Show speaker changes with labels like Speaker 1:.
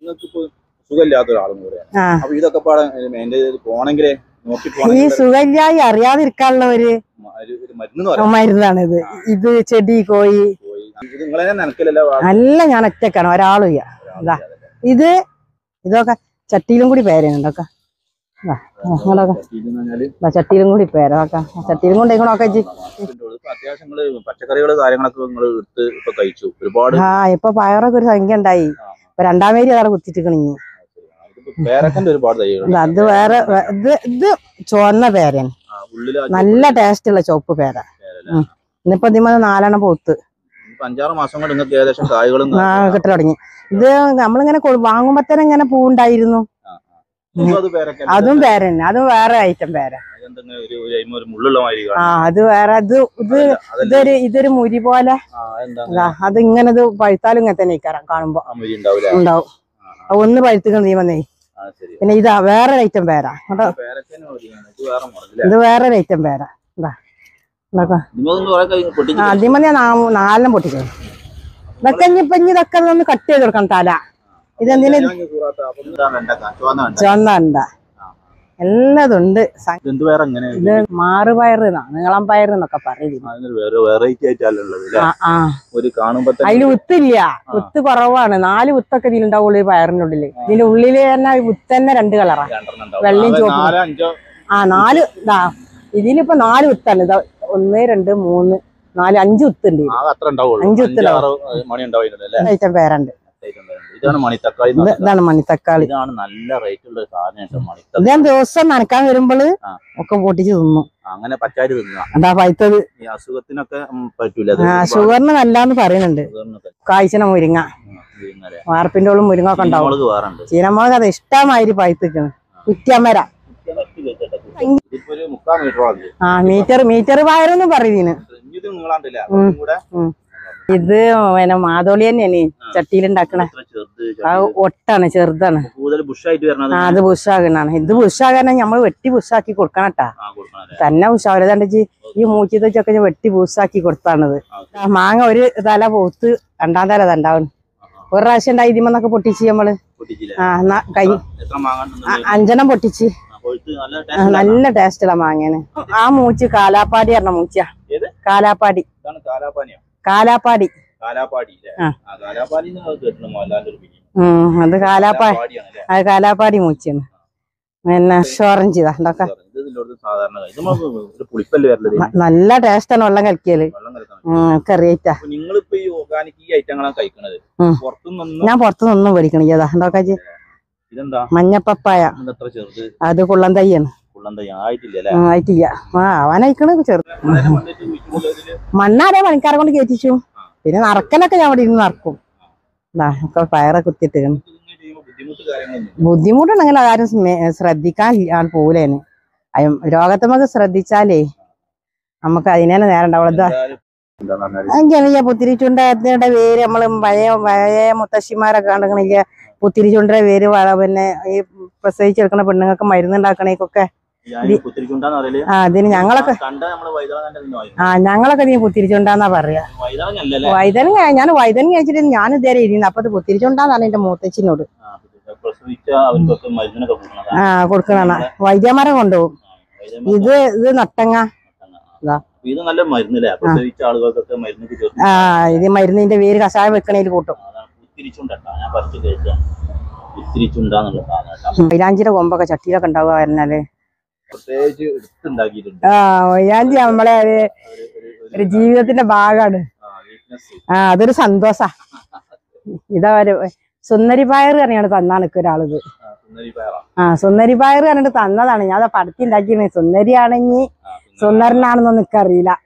Speaker 1: സുഖമില്ലാത്ത ഒരാളും കൂടെയാണ്. അപ്പൊ ഇതൊക്കെ പോണെങ്കിലേ
Speaker 2: ഈ സുഖമില്ലായി അറിയാതിരിക്കാനുള്ള ഒരു മരുന്നാണിത്. ഇത് ചെടി കോഴി നല്ല ഞാൻ ഒറ്റക്കാണ്, ഒരാളും ഇതാ ഇത് ഇതൊക്കെ ചട്ടിയിലും കൂടി പേരുണ്ടൊക്കെ ചട്ടിയിലും കൂടി പേരൊക്കെ ചട്ടിയിലും കൊണ്ടേക്കണൊക്കെ
Speaker 1: പച്ചക്കറികള് കാര്യങ്ങളൊക്കെ ഇപ്പൊ കഴിച്ചു ഒരുപാട്.
Speaker 2: ഇപ്പൊ പയറൊക്കെ ഒരു സംഖ്യ ഉണ്ടായി. ഇപ്പൊ 2ാം വേരി അതാണ് കുത്തിട്ടിക്കണിഞ്ഞ്. അത് വേറെ ഇത് ചുവന്ന പേരൻ, നല്ല ടേസ്റ്റ് ഉള്ള ചുവപ്പ് പേര. ഇന്നിപ്പോ ഇതിമ 4 എണ്ണം പൂത്ത്
Speaker 1: 5-6 മാസം കൊണ്ട് നിങ്ങൾക്ക് ഏകദേശം കായ്കളും
Speaker 2: കിട്ടി തുടങ്ങി. ഇത് നമ്മളിങ്ങനെ വാങ്ങുമ്പോ തന്നെ ഇങ്ങനെ പൂവുണ്ടായിരുന്നു. അതും പേരന്നെ, അതും വേറെ ഐറ്റം പേര. അത് വേറെ ഇതൊരു മുരി പോലെ. അത് ഇങ്ങനെ പഴുത്താലും ഇങ്ങനെ തന്നെ കാണുമ്പോ ഉണ്ടാവും. ഒന്ന് പഴുത്തുകൊണ്ട് നീ വന്നേ. പിന്നെ ഇതാ വേറെ ഐറ്റം പേര കേട്ടോ. ഇത് വേറെ ഐറ്റം പേര. അതിമ ഞാൻ 4 പൊട്ടിക്കണം. ഇതൊക്കെ ഇതൊക്കെ ഒന്ന് കട്ട് ചെയ്ത് കൊടുക്കണം തല. ഇതെന്തിനാ ചുവന്നുണ്ട എല്ലാതുണ്ട്. ഇത് മാറുപയറ് നീളം പയറ് എന്നൊക്കെ പറയുന്നത്. അതില് വിത്തില്ല, വിത്ത് കുറവാണ്. 4 വിത്തൊക്കെ ഇതിലുണ്ടാവുള്ളൂ ഈ പയറിനുള്ളില്. ഇതിന്റെ ഉള്ളില് തന്നെ വിത്ത് തന്നെ 2 കളറാ, വെള്ളയും ചുവപ്പും. 4 ഇതിലിപ്പോ 4 വിത്താണ്. 1 2 3 4 5 വിത്തുണ്ട്. 5 വിത്തുണ്ടാവും. ഐറ്റം പേരുണ്ട്. ഇതാണ് മണിത്തക്കാളി.
Speaker 1: നല്ല റേറ്റ് ഉള്ള സാധനം.
Speaker 2: ഞാൻ ദിവസം നനക്കാൻ വരുമ്പോള് ഒക്കെ പൊട്ടിച്ച് തിന്നു.
Speaker 1: അങ്ങനെ പച്ചാരി തിന്നുക.
Speaker 2: അതാ പഴുത്തത്.
Speaker 1: അസുഖത്തിനൊക്കെ പറ്റൂല.
Speaker 2: ഷുഗറിന് നല്ലാന്ന് പറയുന്നുണ്ട്. കായ്ച്ചന മുരിങ്ങ, വാർപ്പിന്റെ ഉള്ളിൽ മുരിങ്ങ ഒക്കെ ഉണ്ടാവും. ചീനമുളക് അത് ഇഷ്ടമാതിരി പഴുത്തിക്കണ്. കുറ്റിയമര മീറ്റർ പയറൊന്നും പറയുന്നതിന്. ഇത് പിന്നെ മാതോളി തന്നെയാണ് ചട്ടിയിലുണ്ടാക്കണേ. ഒട്ടാണ്, ചെറുതാണ്. അത് ബുഷാകണാണ്. ഇത് ബുഷാകാൻ നമ്മൾ വെട്ടി ബുഷാക്കി കൊടുക്കണട്ടാ. തന്നെ ബുഷാവില്ല. കണ്ടിച്ച് ഈ മൂച്ചിത്തൊക്കെ വെട്ടി ബുഷാക്കി കൊടുത്താണത്. മാങ്ങ ഒരു തല പോത്ത് 2ാം തല ഉണ്ടാവും. ഒരു പ്രാവശ്യം ഉണ്ടായി ഇതിമെന്നൊക്കെ പൊട്ടിച്ച് നമ്മള്. കൈ 5 എണ്ണം പൊട്ടിച്ച്. നല്ല ടേസ്റ്റുള്ള മാങ്ങയാണ്. ആ മൂച്ച് കാലാപ്പാടി പറഞ്ഞ മൂച്ചിയാ. കാലാപ്പാടി അത് കാലാപ്പാടി മൂച്ചിയാണ്. പിന്നെ ഓറഞ്ച് ഇതൊക്കെ നല്ല ടേസ്റ്റാണ്. വെള്ളം കലക്കിയാല് കറിയായിട്ടാ. ഞാൻ പുറത്തുനിന്നൊന്നും മേടിക്കണ. ഇതൊക്കെ മഞ്ഞപ്പപ്പായ, അത് കുള്ളൻ തയ്യാണ്. ആയിട്ടില്ല. അവനയക്കണ ചെറുത്. മണ്ണാരെ പണിക്കാരെ കൊണ്ട് കയറ്റിച്ചു. പിന്നെ നറക്കലൊക്കെ ഞാൻ അവിടെ ഇരുന്ന് നറക്കും. പയറെ കുത്തിട്ട് ബുദ്ധിമുട്ടുണ്ടെങ്കിൽ ആരും ശ്രദ്ധിക്കാൻ പോലേന്. രോഗത്തുമൊക്കെ ശ്രദ്ധിച്ചാലേ നമുക്ക് അതിനെ നേരം ഉണ്ടാവുള്ളൂ. പുത്തിരിച്ചുണ്ടയുടെ വേര് നമ്മള് പഴയ മുത്തശ്ശിമാരൊക്കെ കണ്ടില്ല. പുത്തിരിച്ചുണ്ടയുടെ വേര് പിന്നെ ഈ പ്രസവിച്ചെടുക്കണ പെണ്ണുങ്ങൾക്ക് മരുന്നുണ്ടാക്കണേക്കൊക്കെ അതിന് ഞങ്ങളൊക്കെ നീ പുത്തിരിച്ചുണ്ടാന്നാ പറയാ. വൈതനങ്ങ ഞാൻ വൈതനങ്ങ കഴിച്ചിട്ട് ഞാൻ ഇതുവരെ ഇരുന്നു. അപ്പൊ അത് പുത്തിരിച്ചുണ്ടാന്നാണ് എന്റെ മൂത്തച്ഛനോട്. കൊടുക്കണ വൈദ്യന്മാരെ കൊണ്ടുപോകും. ഇത് നട്ടങ്ങ. ഇത് മരുന്നിന്റെ വേര് കഷായം വെക്കണേല് കൂട്ടും. മൈലാഞ്ചിയുടെ കൊമ്പൊക്കെ ചട്ടിയിലൊക്കെ ഉണ്ടാവുക പറഞ്ഞാല്. മൈലാഞ്ചി നമ്മളെ ഒരു ജീവിതത്തിന്റെ ഭാഗമാണ്. അതൊരു സന്തോഷ. ഇതാ സുന്ദരി പയർ പറഞ്ഞാണ് തന്നാണ് ഒരാളിത്. സുന്ദരി പയർ പറഞ്ഞിട്ട് തന്നതാണ്. ഞാൻ പടത്തി ഉണ്ടാക്കിയത്. സുന്ദരിയാണെങ്കിൽ സുന്ദരനാണെന്നൊന്നും എനിക്കറിയില്ല.